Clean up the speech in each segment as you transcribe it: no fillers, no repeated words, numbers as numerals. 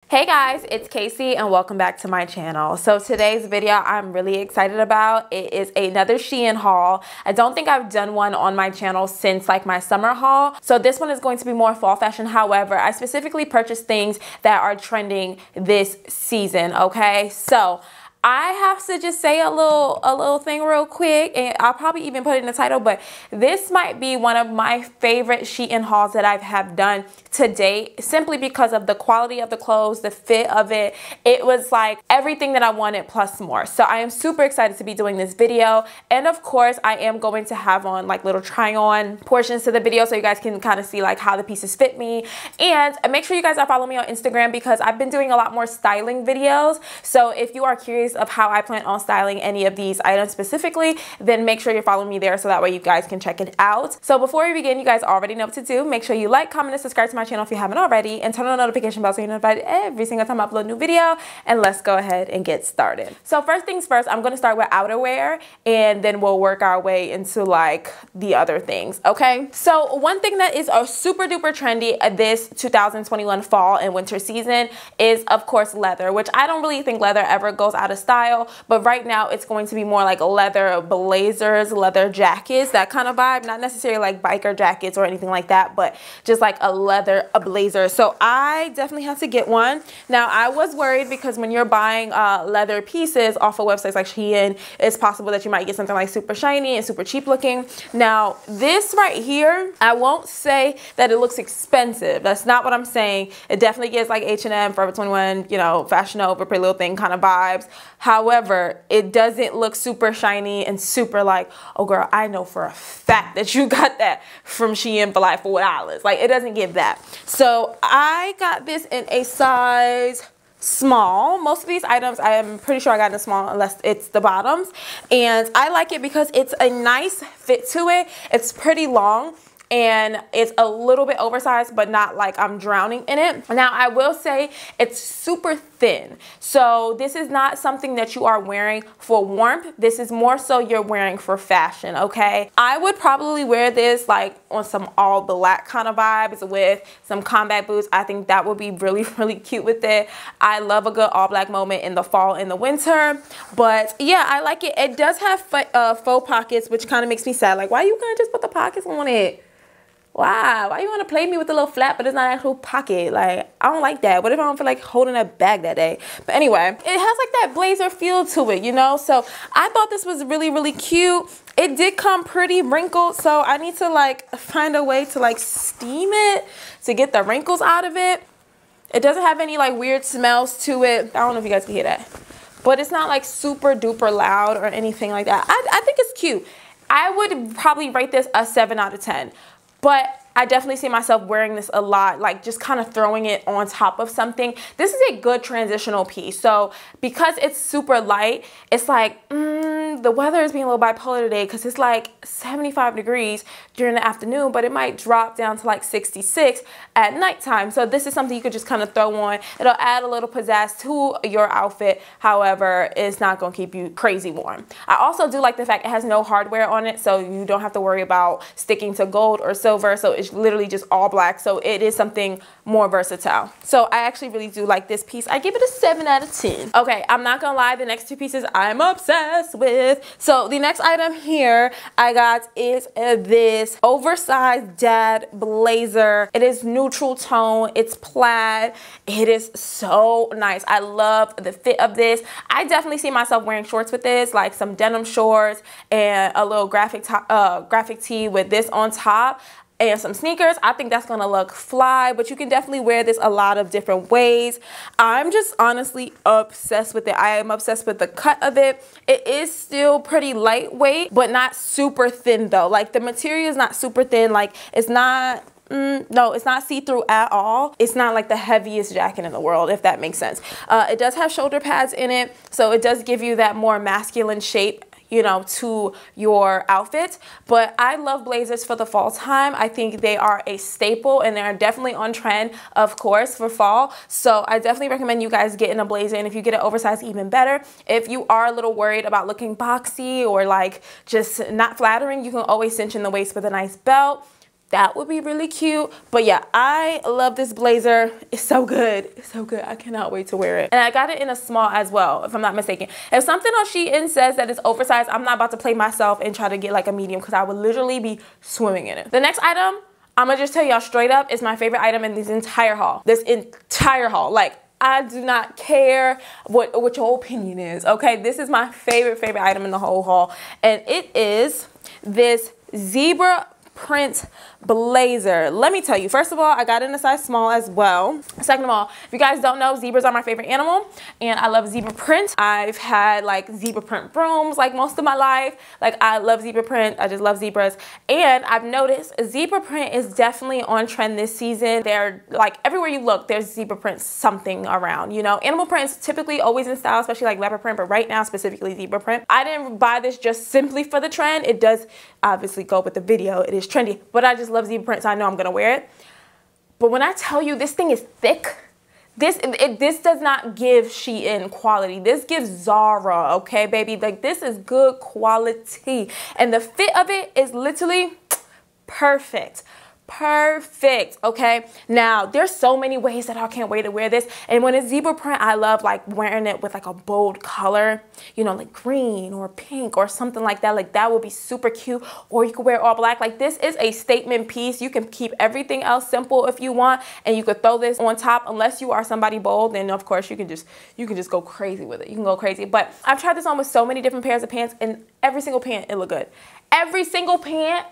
Hey guys, it's Casey and welcome back to my channel. So today's video I'm really excited about. It is another Shein haul. I don't think I've done one on my channel since like my summer haul. So this one is going to be more fall fashion. However, I specifically purchased things that are trending this season, okay? So I have to just say a little thing real quick, and I'll probably even put it in the title, but this might be one of my favorite Shein hauls that I have done to date, simply because of the quality of the clothes, the fit of it. It was like everything that I wanted plus more. So I am super excited to be doing this video, and of course I am going to have on like little try on portions to the video so you guys can kind of see like how the pieces fit me. And make sure you guys are following me on Instagram because I've been doing a lot more styling videos. So if you are curious of how I plan on styling any of these items specifically, then make sure you're following me there so that way you guys can check it out. So before we begin, you guys already know what to do. Make sure you like, comment, and subscribe to my channel if you haven't already, and turn on the notification bell so you're notified every single time I upload a new video. And let's go ahead and get started. So first things first, I'm going to start with outerwear, and then we'll work our way into like the other things, okay? So one thing that is a super duper trendy this 2021 fall and winter season is of course leather, which I don't really think leather ever goes out of style, but right now it's going to be more like leather blazers, leather jackets, that kind of vibe. Not necessarily like biker jackets or anything like that, but just like a blazer. So I definitely have to get one. Now I was worried because when you're buying leather pieces off of websites like Shein, it's possible that you might get something like super shiny and super cheap looking. Now this right here, I won't say that it looks expensive. That's not what I'm saying. It definitely gives like H&M, Forever 21, you know, Fashion Nova, Pretty Little Thing kind of vibes. However, it doesn't look super shiny and super like, oh girl, I know for a fact that you got that from Shein for like $4. Like, it doesn't give that. So I got this in a size small. Most of these items I am pretty sure I got in a small unless it's the bottoms. And I like it because it's a nice fit to it. It's pretty long. And it's a little bit oversized, but not like I'm drowning in it. Now, I will say it's super thin. So this is not something that you are wearing for warmth. This is more so you're wearing for fashion, okay? I would probably wear this like on some all black kind of vibes with some combat boots. I think that would be really, really cute with it. I love a good all black moment in the fall and the winter. But yeah, I like it. It does have faux pockets, which kind of makes me sad. Like, why you gonna just put the pockets on it? Why you want to play me with a little flap but it's not an actual pocket? Like, I don't like that. What if I don't feel like holding a bag that day? But anyway, it has like that blazer feel to it, you know? So I thought this was really, really cute. It did come pretty wrinkled, so I need to like find a way to like steam it to get the wrinkles out of it. It doesn't have any like weird smells to it. I don't know if you guys can hear that, but it's not like super duper loud or anything like that. I think it's cute. I would probably rate this a 7 out of 10. But I definitely see myself wearing this a lot, like just kind of throwing it on top of something. This is a good transitional piece. So because it's super light, it's like, the weather is being a little bipolar today because it's like 75 degrees during the afternoon, but it might drop down to like 66 at nighttime. So this is something you could just kind of throw on. It'll add a little pizzazz to your outfit. However, it's not going to keep you crazy warm. I also do like the fact it has no hardware on it, so you don't have to worry about sticking to gold or silver. So it's literally just all black. So it is something more versatile. So I actually really do like this piece. I give it a 7 out of 10. Okay, I'm not gonna lie, the next two pieces I'm obsessed with. So the next item here I got is this oversized dad blazer. It is neutral tone. It's plaid. It is so nice. I love the fit of this. I definitely see myself wearing shorts with this, like some denim shorts and a little graphic tee with this on top and some sneakers. I think that's gonna look fly, but you can definitely wear this a lot of different ways. I'm just honestly obsessed with it. I am obsessed with the cut of it. It is still pretty lightweight, but not super thin though. Like the material is not super thin. Like it's not, no, it's not see-through at all. It's not like the heaviest jacket in the world, if that makes sense. It does have shoulder pads in it, so it does give you that more masculine shape, you know, to your outfit. But I love blazers for the fall time. I think they are a staple and they're definitely on trend, of course, for fall. So I definitely recommend you guys getting a blazer, and if you get it oversized, even better. If you are a little worried about looking boxy or like just not flattering, you can always cinch in the waist with a nice belt. that would be really cute. But yeah, I love this blazer. It's so good. It's so good. I cannot wait to wear it. And I got it in a small as well, if I'm not mistaken. If something on Shein says that it's oversized, I'm not about to play myself and try to get like a medium because I would literally be swimming in it. The next item, I'm gonna just tell y'all straight up, is my favorite item in this entire haul. This entire haul. Like, I do not care what your opinion is, okay? This is my favorite item in the whole haul. And it is this zebra print blazer. Let me tell you, first of all, I got it in a size small as well. Second of all, if you guys don't know, zebras are my favorite animal and I love zebra print. I've had like zebra print brooms like most of my life. Like, I love zebra print. I just love zebras. And I've noticed zebra print is definitely on trend this season. They're like, everywhere you look, there's zebra print something around, you know? Animal print is typically always in style, especially like leopard print, but right now specifically zebra print. I didn't buy this just simply for the trend. It does obviously go with the video. It is trendy, but I just love zebra print, so I know I'm gonna wear it. But when I tell you this thing is thick, this does not give Shein quality. This gives Zara, okay, baby? Like, this is good quality. And the fit of it is literally perfect. Perfect, okay? Now, there's so many ways that I can't wait to wear this. And when it's zebra print, I love like wearing it with like a bold color, you know, like green or pink or something like that. Like, that would be super cute. Or you could wear all black. Like, this is a statement piece. You can keep everything else simple if you want, and you could throw this on top. Unless you are somebody bold, then of course you can just go crazy with it. You can go crazy. But I've tried this on with so many different pairs of pants, and every single pant, it look good. Every single pant.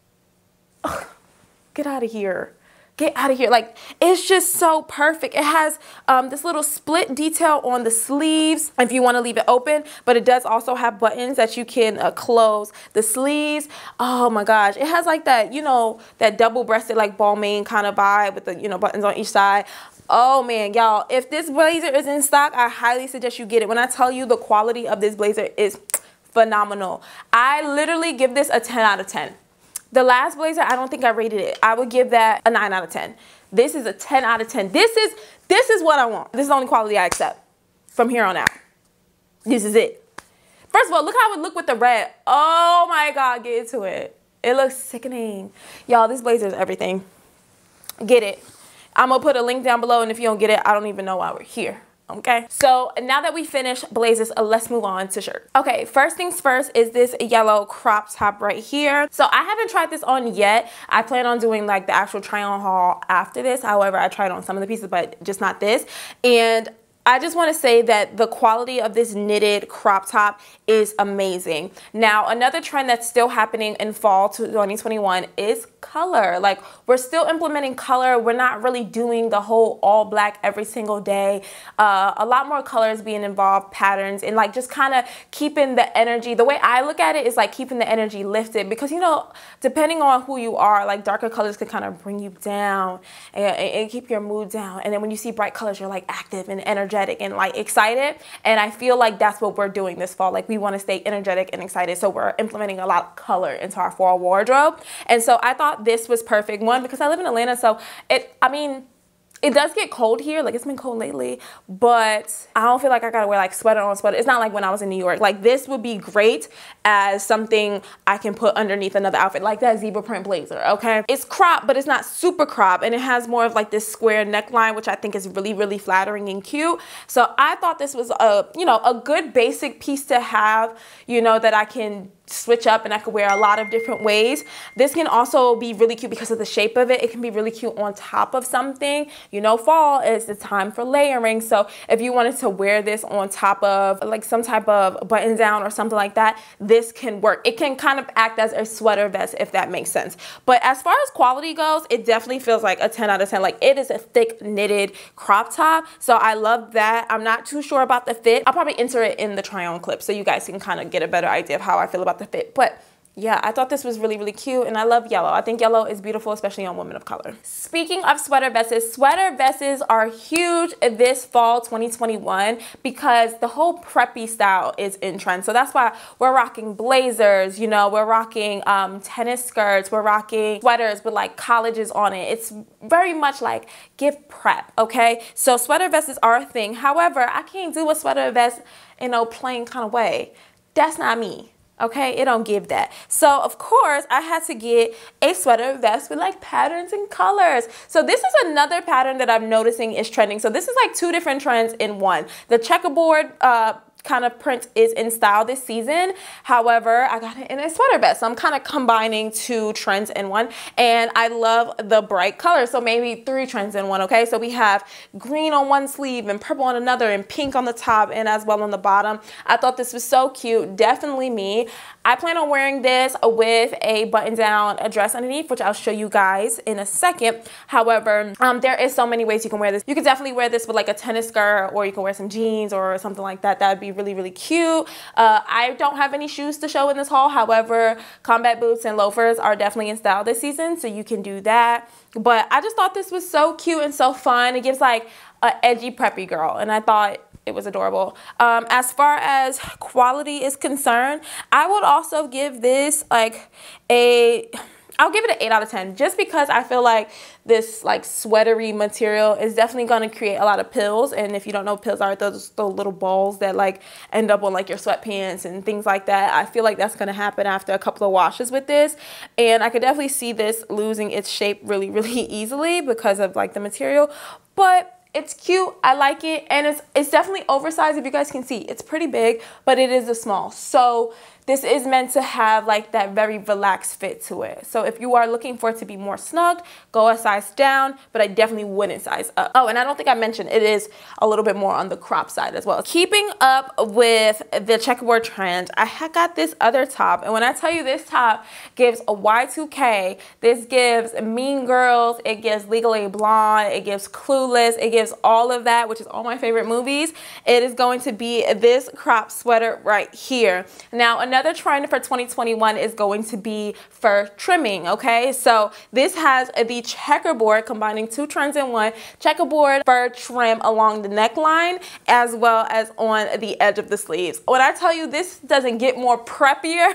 Ugh. Get out of here. Get out of here. Like, it's just so perfect. It has this little split detail on the sleeves if you want to leave it open, but it does also have buttons that you can close the sleeves. Oh my gosh. It has like that, you know, that double-breasted like Balmain kind of vibe with the, you know, buttons on each side. Oh man, y'all, if this blazer is in stock, I highly suggest you get it. When I tell you the quality of this blazer is phenomenal. I literally give this a 10 out of 10. The last blazer, I don't think I rated it. I would give that a 9 out of 10. This is a 10 out of 10. This is what I want. This is the only quality I accept from here on out. This is it. First of all, look how it look with the red. Oh my God, get into it. It looks sickening. Y'all, this blazer is everything. Get it. I'm gonna put a link down below, and if you don't get it, I don't even know why we're here. Okay, so now that we finished blazers, let's move on to shirts. Okay, first things first is this yellow crop top right here. So I haven't tried this on yet. I plan on doing like the actual try on haul after this. However, I tried on some of the pieces, but just not this. And I just want to say that the quality of this knitted crop top is amazing. Now, another trend that's still happening in fall 2021 is color. Like, we're still implementing color. We're not really doing the whole all black every single day. A lot more colors being involved, patterns, and like just kind of keeping the energy. The way I look at it is like keeping the energy lifted, because, you know, depending on who you are, like darker colors can kind of bring you down and keep your mood down. And then when you see bright colors, you're like active and energetic and like excited. And I feel like that's what we're doing this fall. Like, we want to stay energetic and excited, so we're implementing a lot of color into our fall wardrobe. And so I thought this was perfect. One, because I live in Atlanta, so it does get cold here. Like, it's been cold lately, but I don't feel like I gotta wear like sweater on sweater. It's not like when I was in New York. Like, this would be great as something I can put underneath another outfit, like that zebra print blazer, okay? It's crop, but it's not super crop, and it has more of like this square neckline, which I think is really, really flattering and cute. So I thought this was a, you know, a good basic piece to have, you know, that I can switch up and I could wear a lot of different ways. This can also be really cute because of the shape of it. It can be really cute on top of something. You know, fall is the time for layering. So if you wanted to wear this on top of like some type of button down or something like that, this can work. It can kind of act as a sweater vest, if that makes sense. But as far as quality goes, it definitely feels like a 10 out of 10. Like, it is a thick knitted crop top. So I love that. I'm not too sure about the fit. I'll probably enter it in the try on clip so you guys can kind of get a better idea of how I feel about the fit. But yeah, I thought this was really, really cute, and I love yellow. I think yellow is beautiful, especially on women of color. Speaking of sweater vests are huge this fall 2021 because the whole preppy style is in trend. So that's why we're rocking blazers, you know, we're rocking tennis skirts, we're rocking sweaters with like colleges on it. It's very much like gift prep, okay? So sweater vests are a thing. However, I can't do a sweater vest in no plain kind of way. That's not me. Okay, it don't give that. So of course I had to get a sweater vest with like patterns and colors. So this is another pattern that I'm noticing is trending. So this is like two different trends in one. The checkerboard kind of print is in style this season. However, I got it in a sweater vest. So I'm kind of combining two trends in one, and I love the bright colors. So maybe three trends in one, okay? So we have green on one sleeve and purple on another and pink on the top and as well on the bottom. I thought this was so cute. Definitely me. I plan on wearing this with a button-down dress underneath, which I'll show you guys in a second. However, there is so many ways you can wear this. You could definitely wear this with like a tennis skirt, or you can wear some jeans or something like that. That would be really, really cute. I don't have any shoes to show in this haul. However, combat boots and loafers are definitely in style this season, so you can do that. But I just thought this was so cute and so fun. It gives like an edgy preppy girl, and I thought it was adorable. As far as quality is concerned, I would also give this like I'll give it an 8 out of 10, just because I feel like this like sweatery material is definitely going to create a lot of pills. And if you don't know what pills are, those little balls that like end up on like your sweatpants and things like that. I feel like that's going to happen after a couple of washes with this. And I could definitely see this losing its shape really, really easily because of like the material. But it's cute. I like it, and it's definitely oversized. If you guys can see, it's pretty big, but it is a small. So this is meant to have like that very relaxed fit to it. So if you are looking for it to be more snug, go a size down, but I definitely wouldn't size up. Oh, and I don't think I mentioned it is a little bit more on the crop side as well. Keeping up with the checkerboard trend, I got this other top, and when I tell you this top gives a Y2K, this gives Mean Girls, it gives Legally Blonde, it gives Clueless, it gives all of that, which is all my favorite movies. It is going to be this crop sweater right here. Now, another trend for 2021 is going to be fur trimming, okay? So this has the checkerboard, combining two trends in one, checkerboard fur trim along the neckline as well as on the edge of the sleeves. When I tell you this doesn't get more preppier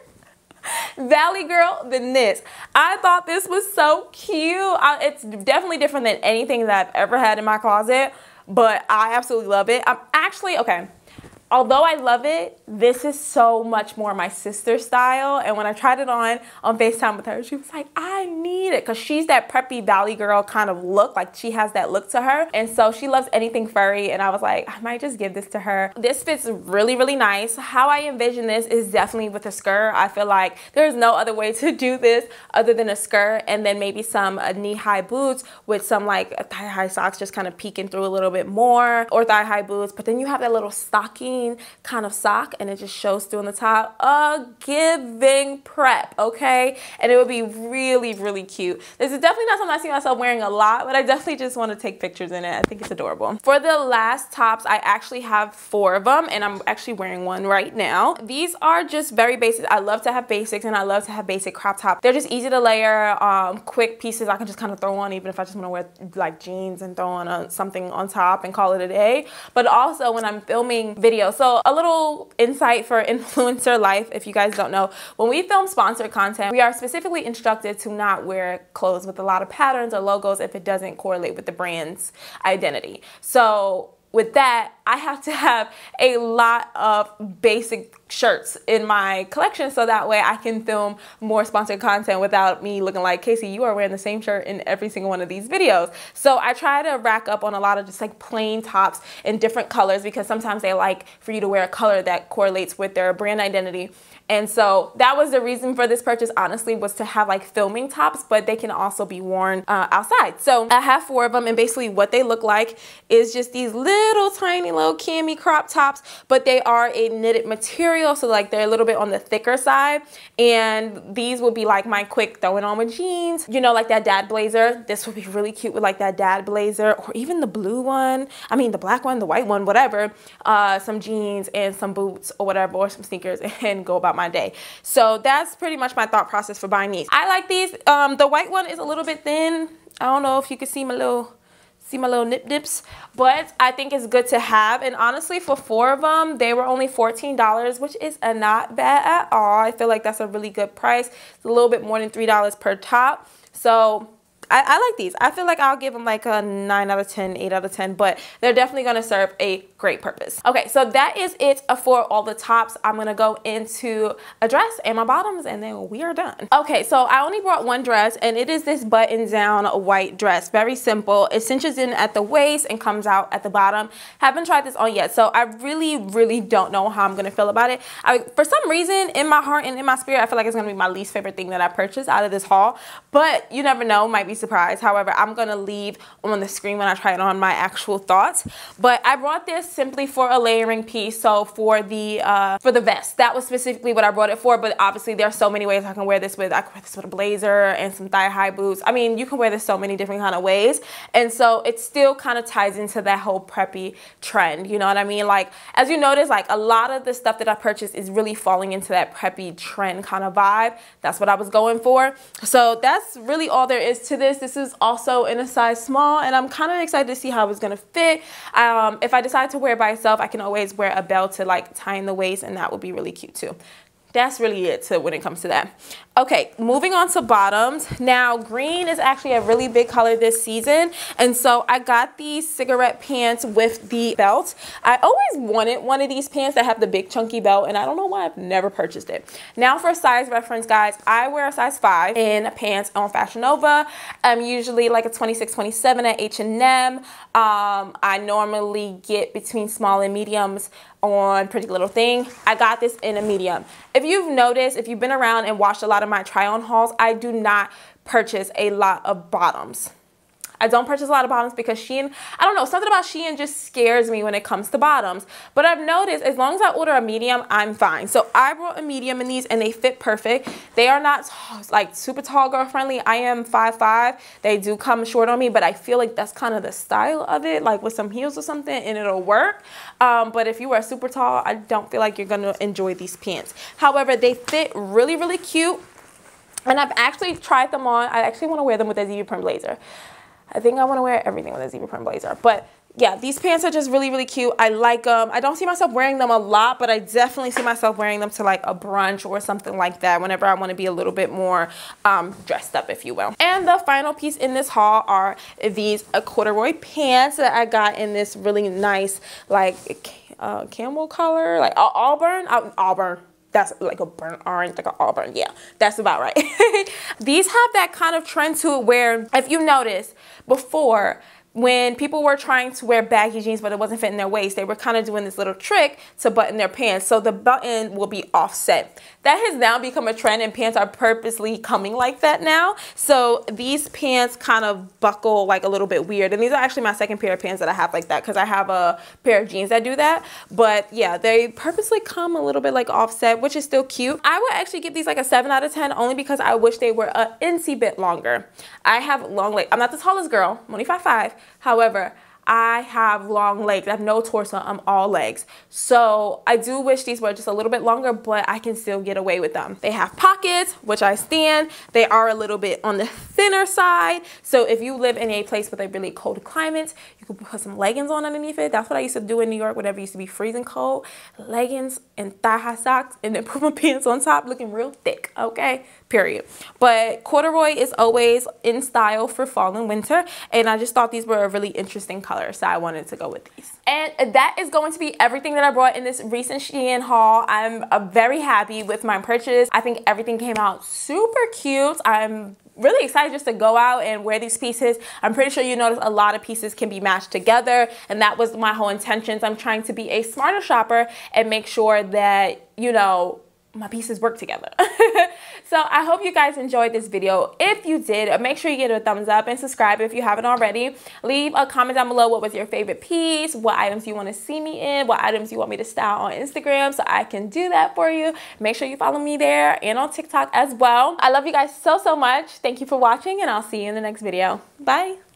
Valley girl than this. I thought this was so cute. It's definitely different than anything that I've ever had in my closet, but I absolutely love it. I'm actually, okay, although I love it, this is so much more my sister's style. And when I tried it on FaceTime with her, she was like, I need it. Because she's that preppy Valley girl kind of look. Like, she has that look to her. And so she loves anything furry. And I was like, I might just give this to her. This fits really, really nice. How I envision this is definitely with a skirt. I feel like there's no other way to do this other than a skirt. And then maybe some knee-high boots with some like thigh-high socks just kind of peeking through a little bit more. Or thigh-high boots. But then you have that little stocking kind of sock, and it just shows through on the top. A giving prep, okay? And it would be really, really cute. This is definitely not something I see myself wearing a lot, but I definitely just want to take pictures in it. I think it's adorable. For the last tops, I actually have 4 of them, and I'm actually wearing one right now. These are just very basic. I love to have basics, and I love to have basic crop tops. They're just easy to layer, quick pieces I can just kind of throw on, even if I just want to wear like jeans and throw on something on top and call it a day. But also when I'm filming videos, so a little insight for influencer life, if you guys don't know, when we film sponsored content, we are specifically instructed to not wear clothes with a lot of patterns or logos if it doesn't correlate with the brand's identity. So with that, I have to have a lot of basic shirts in my collection so that way I can film more sponsored content without me looking like, Casey, you are wearing the same shirt in every single one of these videos. So I try to rack up on a lot of just like plain tops in different colors, because sometimes they like for you to wear a color that correlates with their brand identity. And so that was the reason for this purchase, honestly, was to have like filming tops, but they can also be worn outside. So I have 4 of them, and basically what they look like is just these little tiny little cami crop tops, but they are a knitted material, so like they're a little bit on the thicker side. And these would be like my quick throwing on with jeans, you know, like that dad blazer. This would be really cute with like that dad blazer, or even the blue one, I mean the black one, the white one, whatever, some jeans and some boots or whatever, or some sneakers, and go about my day. So that's pretty much my thought process for buying these. I like these. The white one is a little bit thin. I don't know if you can see my little nip dips, but I think it's good to have. And honestly, for 4 of them, they were only $14, which is not bad at all. I feel like that's a really good price. It's a little bit more than $3 per top. So I like these. I feel like I'll give them like a 9 out of 10, 8 out of 10, but they're definitely going to serve a great purpose. Okay, so that is it for all the tops. I'm going to go into a dress and my bottoms, and then we are done. Okay, so I only brought one dress, and it is this button down white dress. Very simple. It cinches in at the waist and comes out at the bottom. Haven't tried this on yet, so I really don't know how I'm going to feel about it. For some reason, in my heart and in my spirit, I feel like it's going to be my least favorite thing that I purchased out of this haul, but you never know, might be surprised. However, I'm going to leave on the screen when I try it on my actual thoughts, but I brought this simply for a layering piece. So for the vest, that was specifically what I brought it for, but obviously there are so many ways I can wear this with. I can wear this with a blazer and some thigh-high boots. I mean, you can wear this so many different kind of ways, and so it still kind of ties into that whole preppy trend, you know what I mean? Like, as you notice, like a lot of the stuff that I purchased is really falling into that preppy trend kind of vibe. That's what I was going for. So that's really all there is to this. This is also in a size small, and I'm kind of excited to see how it's gonna fit. If I decide to wear it by itself, I can always wear a belt to like tie in the waist, and that would be really cute too. That's really it when it comes to that. Okay, moving on to bottoms. Now, green is actually a really big color this season, and so I got these cigarette pants with the belt. I always wanted one of these pants that have the big chunky belt, and I don't know why I've never purchased it. Now, for size reference, guys, I wear a size 5 in pants on Fashion Nova. I'm usually like a 26, 27 at H&M. I normally get between small and mediums on Pretty Little Thing. I got this in a medium. If you've noticed, if you've been around and watched a lot of my try on hauls, I do not purchase a lot of bottoms. I don't purchase a lot of bottoms because Shein, I don't know, something about Shein just scares me when it comes to bottoms. But I've noticed as long as I order a medium, I'm fine. So I brought a medium in these, and they fit perfect. They are not like super tall girl friendly. I am 5'5". They do come short on me, but I feel like that's kind of the style of it, like with some heels or something, and it'll work. But if you are super tall, I don't feel like you're gonna enjoy these pants. However, they fit really cute, and I've actually tried them on. I actually want to wear them with a zebra print blazer. I think I want to wear everything with a zebra print blazer. But yeah, these pants are just really cute. I like them. I don't see myself wearing them a lot, but I definitely see myself wearing them to like a brunch or something like that whenever I want to be a little bit more dressed up, if you will. And the final piece in this haul are these corduroy pants that I got in this really nice like camel color, like auburn. That's like a burnt orange, like an auburn. Yeah, that's about right. These have that kind of trend to it where, if you notice, before, when people were trying to wear baggy jeans but it wasn't fitting their waist, they were kind of doing this little trick to button their pants. So the button will be offset. That has now become a trend, and pants are purposely coming like that now. So these pants kind of buckle like a little bit weird. And these are actually my second pair of pants that I have like that, because I have a pair of jeans that do that. But yeah, they purposely come a little bit like offset, which is still cute. I would actually give these like a 7 out of 10 only because I wish they were a incy bit longer. I have long legs. I'm not the tallest girl. I'm only 5'5". However, I have long legs. I have no torso. I'm all legs. So I do wish these were just a little bit longer, but I can still get away with them. They have pockets, which I stand. They are a little bit on the thinner side. So if you live in a place with a really cold climate, you can put some leggings on underneath it. That's what I used to do in New York whenever it used to be freezing cold. Leggings and thigh-high socks, and then put my pants on top looking real thick, okay? Period. But corduroy is always in style for fall and winter, and I just thought these were a really interesting color, so I wanted to go with these. And that is going to be everything that I brought in this recent Shein haul. I'm very happy with my purchase. I think everything came out super cute. I'm really excited just to go out and wear these pieces. I'm pretty sure you notice a lot of pieces can be matched together, and that was my whole intentions. I'm trying to be a smarter shopper and make sure that, you know, my pieces work together. So I hope you guys enjoyed this video. If you did, make sure you give it a thumbs up and subscribe if you haven't already. Leave a comment down below what was your favorite piece, what items you want to see me in, what items you want me to style on Instagram, so I can do that for you. Make sure you follow me there and on TikTok as well. I love you guys so much. Thank you for watching, and I'll see you in the next video. Bye.